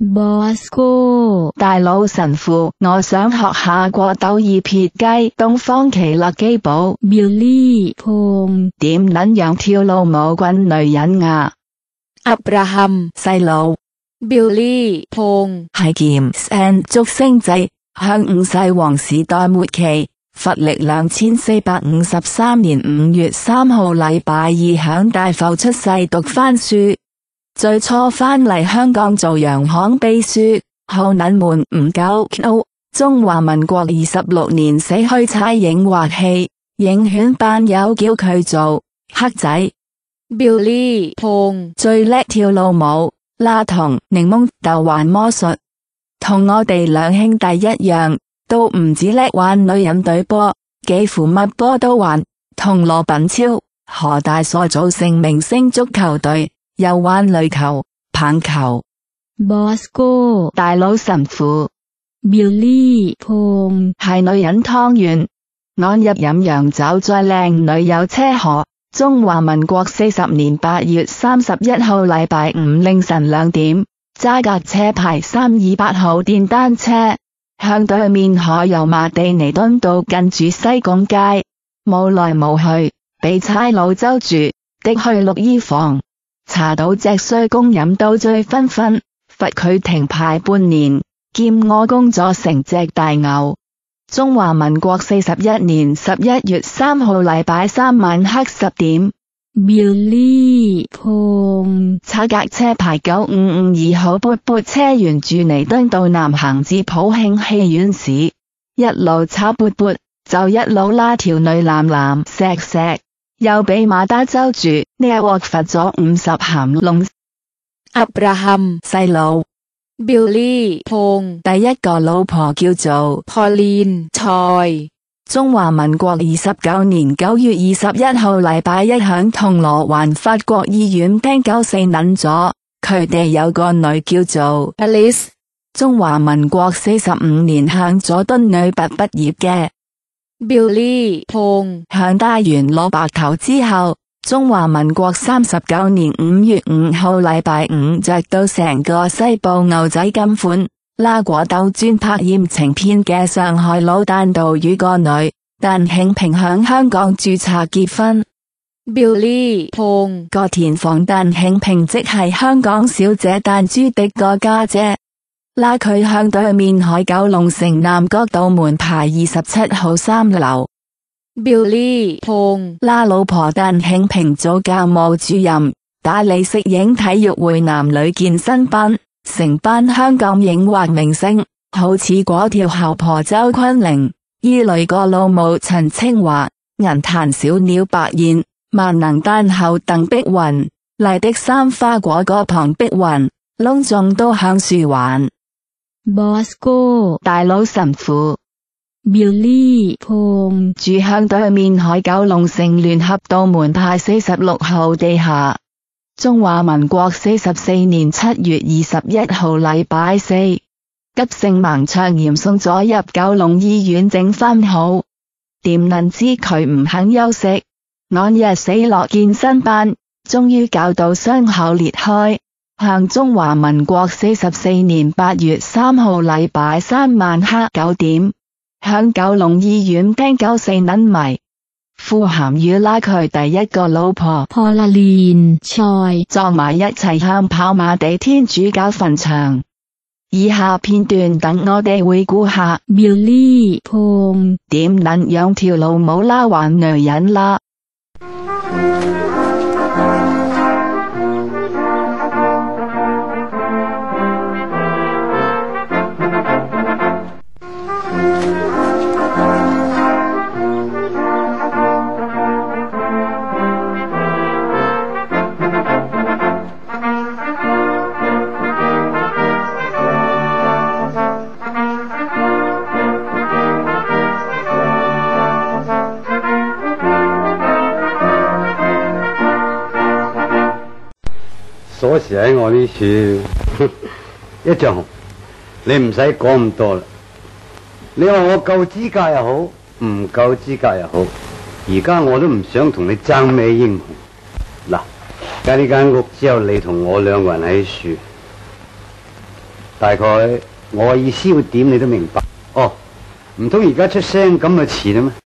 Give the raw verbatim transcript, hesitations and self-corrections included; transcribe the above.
Bosco 大佬神父，我想學下過鬥二撇雞。東方奇勒基寶 Billy 碰點撚樣跳路舞滾女人啊 Abraham 細路 Billy 碰係劍 and 祝星仔，向五世皇時代末期，佛曆兩千四百五十三年五月三號禮拜二響大埠出世讀番書。最初返嚟香港做洋行秘書，後撚悶唔夠 no。中華民國二十六年死去參影畫戲，影圈班友叫佢做黑仔。 Billy 碰最叻跳路舞，啦同檸檬豆玩魔術，同我哋兩兄弟一樣，都唔止叻玩女人隊波，幾乎乜波都玩，同羅品超、何大所組成明星足球隊。又玩壘球、棒球。Bosco 大佬神父 Billy 碰係女人湯圓，安入飲洋酒再靚女有車河。中華民國四十年八月三十一號禮拜五凌晨兩點，揸架車牌三二八號電單車，向對面海油麻地彌敦道近住西貢街，冇來冇去，被差佬揪住，的去綠衣房。查到隻衰公飲到醉醺醺，罰佢停牌半年，兼我工作成隻大牛。中華民國四十一年十一月三號禮拜三晚黑十點 ，Billy 碰揸架車牌九五五二號撥撥車沿住彌敦道南行至普慶戲院時，一路炒撥撥就一路拉條女藍藍錫錫。又俾馬打揪住，呢一鑊罰咗五十鹹龍。 Abraham 細路 Billy 碰第一個老婆叫做 Pauline 蔡。 中華民國二十九年九月二十一號禮拜一響銅鑼灣法國醫院聽九四撚咗，佢哋有個女叫做 Alice。 中華民國四十五年向佐敦女拔畢業嘅。 Billy 碰向大元攞白頭之後，中華民國三十九年五月五號禮拜五着到成個西部牛仔金款，拉果豆專拍艷情片嘅上海佬單道與個女但慶平響香港註冊結婚。 Billy 碰個田房但慶平即係香港小姐但朱迪個家姐。拉佢向對面海九龍城南角道門牌二十七號三樓。 Billy 碰拉老婆但慶平做教務主任，打理攝影體育會男女健身班，成班香港影畫明星，好似嗰條姣婆周昆凌，依類個老母陳清華，銀壇小鳥白燕，萬能單后鄧碧雲，麗的三花果個龐碧雲，隆重都向樹環。Bosco 大佬神父 Billy 碰住向對面海九龍城聯合道門牌四十六號地下。中華民國四十四年七月二十一號禮拜四，急性盲腸炎送咗入九龍醫院整返好，點能知佢唔肯休息，按日死落健身班，終於搞到傷口裂開。向中華民國四十四年八月三號禮拜三晚黑九點，向九龍醫院聽九四撚迷，富咸與拉佢第一個老婆 Pauline 蔡撞埋一齊向跑馬地天主教墳場。以下片段等我哋回顧下 Billy 碰點撚樣條路冇啦玩女人啦。 鎖匙喺我呢處，一丈紅，你唔使講咁多啦。你話我夠資格又好，唔夠資格又好，而家我都唔想同你爭咩英雄。嗱，而家呢間屋只有你同我兩個人喺處， 大概我嘅意思會點你都明白。哦，唔通而家出聲咁咪遲啦咩？